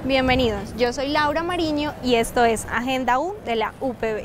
Bienvenidos, yo soy Laura Mariño y esto es Agenda U de la UPB.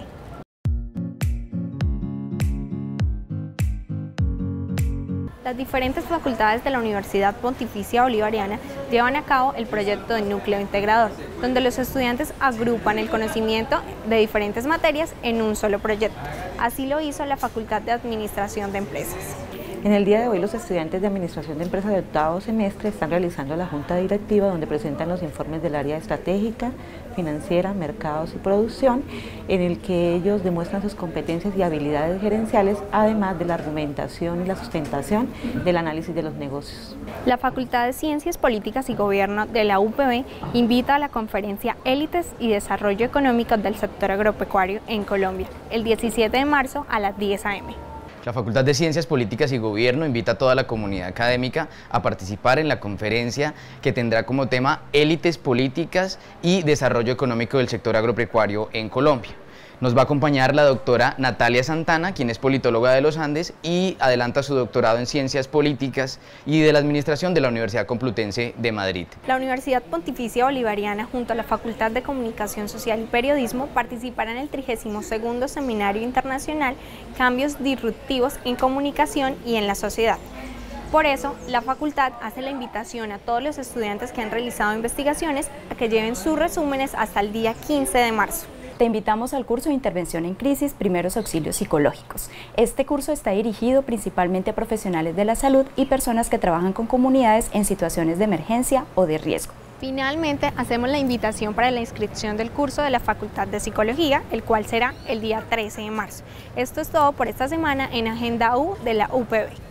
Las diferentes facultades de la Universidad Pontificia Bolivariana llevan a cabo el proyecto de núcleo integrador, donde los estudiantes agrupan el conocimiento de diferentes materias en un solo proyecto. Así lo hizo la Facultad de Administración de Empresas. En el día de hoy los estudiantes de Administración de Empresas de octavo semestre están realizando la junta directiva donde presentan los informes del área estratégica, financiera, mercados y producción, en el que ellos demuestran sus competencias y habilidades gerenciales, además de la argumentación y la sustentación del análisis de los negocios. La Facultad de Ciencias Políticas y Gobierno de la UPB invita a la conferencia Élites y Desarrollo Económico del Sector Agropecuario en Colombia, el 17 de marzo a las 10 a.m. La Facultad de Ciencias Políticas y Gobierno invita a toda la comunidad académica a participar en la conferencia que tendrá como tema Élites Políticas y Desarrollo Económico del Sector Agropecuario en Colombia. Nos va a acompañar la doctora Natalia Santana, quien es politóloga de los Andes y adelanta su doctorado en Ciencias Políticas y de la Administración de la Universidad Complutense de Madrid. La Universidad Pontificia Bolivariana, junto a la Facultad de Comunicación Social y Periodismo, participará en el 32º Seminario Internacional Cambios Disruptivos en Comunicación y en la Sociedad. Por eso, la facultad hace la invitación a todos los estudiantes que han realizado investigaciones a que lleven sus resúmenes hasta el día 15 de marzo. Te invitamos al curso de Intervención en Crisis, Primeros Auxilios Psicológicos. Este curso está dirigido principalmente a profesionales de la salud y personas que trabajan con comunidades en situaciones de emergencia o de riesgo. Finalmente, hacemos la invitación para la inscripción del curso de la Facultad de Psicología, el cual será el día 13 de marzo. Esto es todo por esta semana en Agenda U de la UPB.